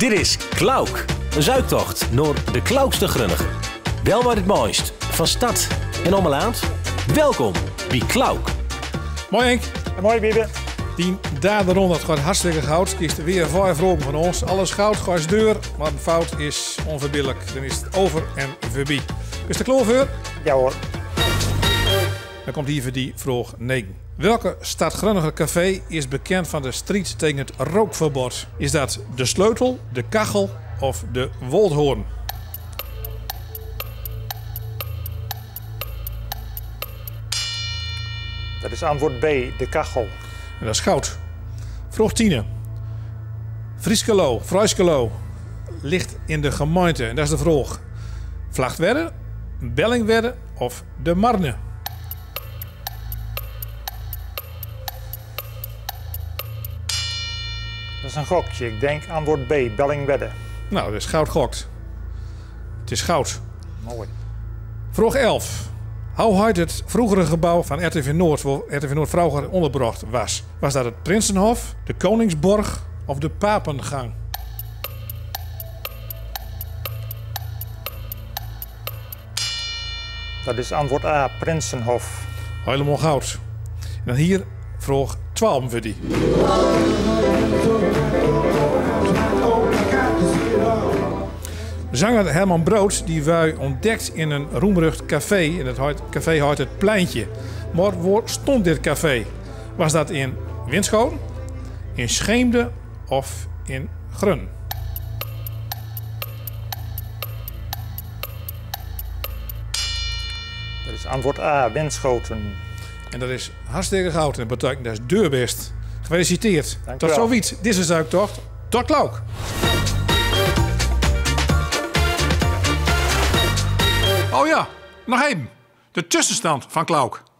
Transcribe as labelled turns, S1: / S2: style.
S1: Dit is Klauk, een zuiktocht naar de Klaukste Grunnige. Wel waar het mooist, van stad en omlaand. Welkom bij Klauk.
S2: Mooi Henk.
S3: Mooi Biebe.
S2: Die derde ronde gaat hartstikke goud. Kiest weer 5 vragen van ons. Alles goud, gaat deur, maar een fout is onverbiddelijk. Dan is het over en voorbij. Is de klaar voor?
S3: Ja hoor.
S2: Dan komt hier voor die vraag 9. Welke stadgrunniger café is bekend van de strijd tegen het rookverbod? Is dat de Sleutel, de Kachel of de Woldhoorn?
S3: Dat is antwoord B, de Kachel.
S2: En dat is goud. Vraag 10. Frieskelo ligt in de gemeente. En dat is de vraag. Vlagtwedde, Bellingwedde of de Marne?
S3: Dat is een gokje. Ik denk antwoord B, Bellingwedde.
S2: Nou, dat is goud gokt. Het is goud.
S3: Mooi.
S2: Vraag 11. Hoe heet het vroegere gebouw van RTV Noord, waar RTV Noord vroeger onderbracht was? Was dat het Prinsenhof, de Koningsborg of de Papengang?
S3: Dat is antwoord A, Prinsenhof.
S2: Helemaal goud. En dan hier vraag 12 voor die. Zanger Herman Brood die wij ontdekt in een roemrucht café. En dat café heet het Pleintje. Maar waar stond dit café? Was dat in Winschoten, in Scheemde of in Grun?
S3: Dat is antwoord A, Winschoten.
S2: En dat is hartstikke goud. En dat betekent dat is deurbest. Gefeliciteerd.
S3: Dank u
S2: Tot
S3: wel.
S2: zoiets. Dit is de zuiktocht. Tot Klauk. Oh ja, nog even. De tussenstand van Klauk.